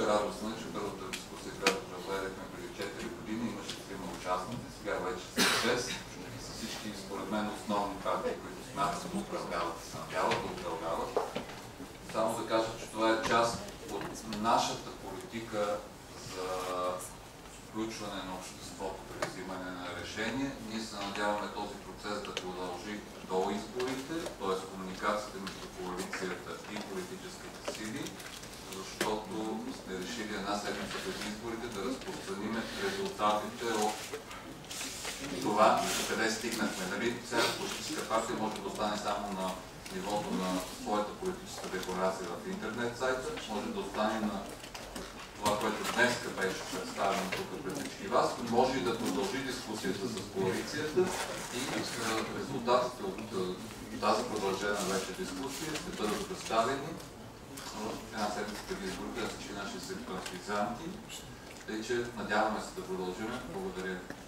радостно, че първата дискусия, която проведехме преди 4 години, имаше 3 участници, сега вече са 6 и са всички, според мен, основни партии, които смятат да управляват, се надяват да управляват. Само да кажа, че това е част от нашата политика за включване на обществото при взимане на решение. Ние се надяваме този процес да продължи до изборите, т.е. комуникацията между коалицията и политическите сили, защото сме решили една седмица пред изборите да разпространим резултатите от това, къде стигнахме. Нали? Всяка политическа партия може да остане само на нивото на своята политическа декларация в интернет сайта, може да остане на това, което днес беше представено тук пред всички вас, може и да продължи дискусията с коалицията и резултатите от тази продължена вече дискусия ще бъдат представени в една седмица преди изборите на всички наши симпатизанти. Тъй че надяваме се да продължим. Благодаря.